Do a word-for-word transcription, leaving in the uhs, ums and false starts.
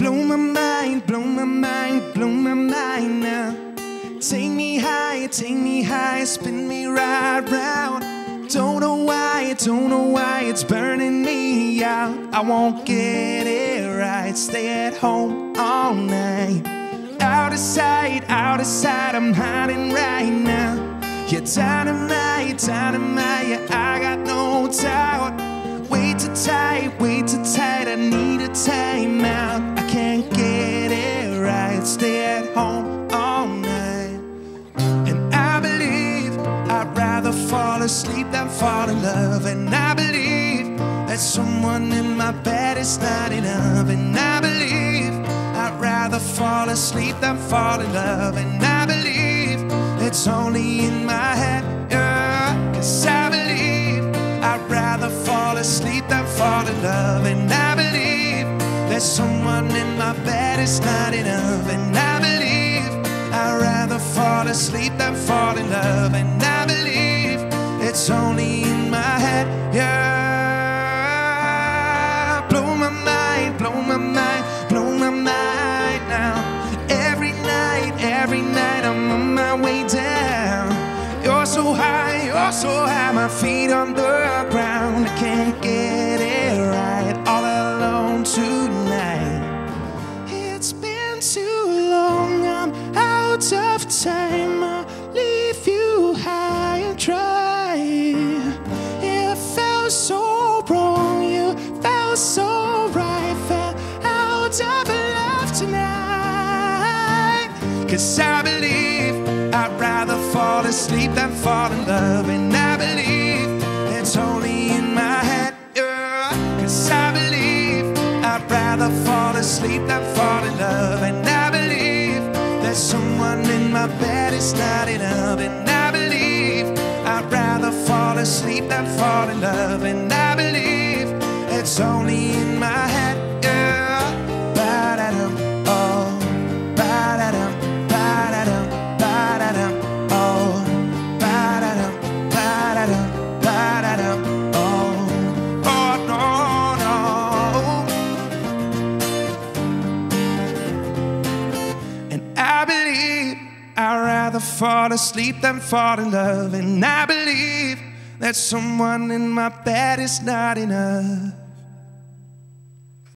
Blow my mind, blow my mind, blow my mind now. Take me high, take me high, spin me right round. Don't know why, don't know why it's burning me out. I won't get it right, stay at home all night. Out of sight, out of sight, I'm hiding right now. You're dynamite, dynamite, yeah, I got no doubt. Way too tight, way too tight, I need a timeout. I can't get it right, stay at home all night. And I believe I'd rather fall asleep than fall in love. And I believe that someone in my bed is not enough. And I believe I'd rather fall asleep than fall in love. And I believe it's only in my head, yeah. Cause I believe I'd rather fall asleep than fall in love. And I believe that someone in my bed is not enough. And I believe I'd rather fall asleep than fall in love. And I believe it's only in my head, yeah. Blow my mind, blow my mind, blow my mind now. Every night, every night I'm on my way down. You're so high, you're so high, my feet on the ground. I can't get it right, all alone tonight. It's been too long, I'm out of time. I'll leave you high and dry. It felt so wrong, you felt so right. Fell out of love tonight. Cause I believe I'd rather fall asleep than fall in love. And I believe it's only in my head, yeah. Cause I believe I'd rather fall asleep than fall in love. And I believe that someone in my bed is not enough. And I believe I'd rather fall asleep than fall in love. And I believe it's only in my head, yeah. Ba-da-dum, oh, ba-da-dum, ba-da-dum, ba-da-dum, oh, ba-da-dum, ba-da-dum, ba-da-dum, oh, oh, no, no. And I believe I'd rather fall asleep than fall in love. And I believe that someone in my bed is not enough.